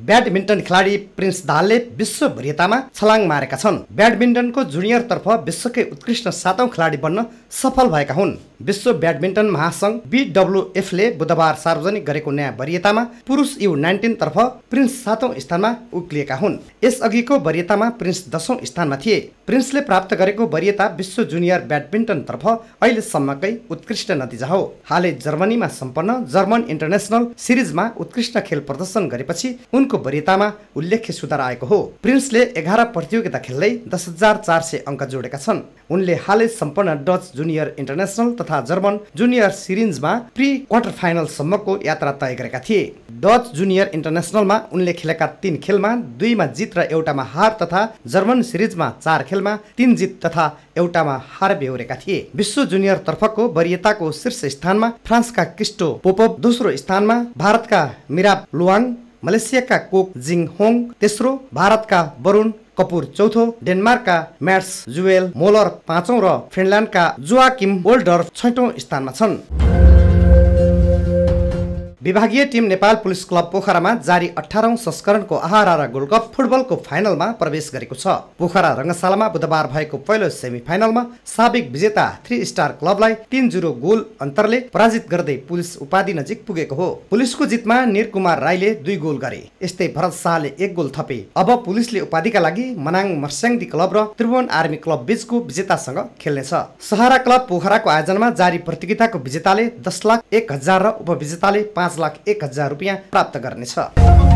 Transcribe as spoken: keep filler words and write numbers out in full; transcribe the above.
Badminton खेलाडी prince दाहालले विश्व वरियतामा छलाङ मारेका छन्। ब्याडमिन्टनको जुनियर तर्फ विश्वकै उत्कृष्ट सातौं खेलाडी बन्न सफल भएका हुन्। विश्व ब्याडमिन्टन महासंघ बीडब्ल्यूएफले बुधबार सार्वजनिक गरेको नयाँ वरियतामा पुरुष यु नाइन्टिन तर्फ प्रिन्स सातौं स्थानमा उक्लिएका हुन्। यसअघिको वरियतामा प्रिन्स दशौं स्थानमा थिए। प्रिन्सले प्राप्त गरेको वरियता विश्व जुनियर ब्याडमिन्टन तर्फ अहिलेसम्मकै उत्कृष्ट नतिजा हो। हालै जर्मनीमा सम्पन्न जर्मन इन्टरनेसनल सिरिजमा उत्कृष्ट खेल प्रदर्शन गरेपछि उनको वरियतामा उल्लेख्य सुधार आएको हो। प्रिन्सले एघार प्रतियोगिता खेल्दै दस हजार चार सय अङ्क जोडेका छन्। उनले हालै सम्पन्न डच जुनियर इन्टरनेसनल तथा जर्मन जुनियर सिरिजमा प्री क्वार्टर फाइनल सम्मको यात्रा तय गरेका थिए। डच जुनियर इन्टरनेसनलमा उनले खेलेका तीन खेलमा दुईमा जित र एउटामा हार तथा जर्मन सिरिजमा चार खेलमा तीन जित तथा एउटामा हार बेहोरेका थिए। विश्व जुनियर तर्फको वरियताको शीर्ष स्थानमा फ्रान्सका क्रिस्टो पोपोभ, दोस्रो स्थानमा भारतका मिराब लुवाङ, मलेसियाका कोक जिङ होङ तेस्रो, भारतका वरुण कपुर चौथो, डेनमार्कका म्याट्स जुएल मोलर पाँचौं र फिनल्यान्डका जोआकिम वोल्डर छैटौं स्थानमा छन्। विभागीय टिम नेपाल पुलिस क्लब पोखरामा जारी अठारौं संस्करणको आहारा र गोल्ड कप फुटबलको फाइनलमा प्रवेश गरेको छ। पोखरा रङ्गशालामा बुधबार भएको पहिलो सेमी फाइनलमा साबिक विजेता थ्री स्टार क्लबलाई तीन जीरो गोल अन्तरले पराजित गर्दै पुलिस उपाधि नजिक पुगेको हो। पुलिसको जितमा निरकुमार राईले दुई गोल गरे। यस्तै भरत शाहले एक गोल थपे। अब पुलिसले उपाधिका लागि मनाङ मर्स्याङ्दी क्लब र त्रिभुवन आर्मी क्लब बीचको विजेतासँग खेल्नेछ। सहारा क्लब पोखराको आयोजनामा जारी प्रतियोगिताको विजेताले दस लाख एक हजार र उपविजेताले पाँच लाख एक हजार रुपियाँ प्राप्त गर्नेछ।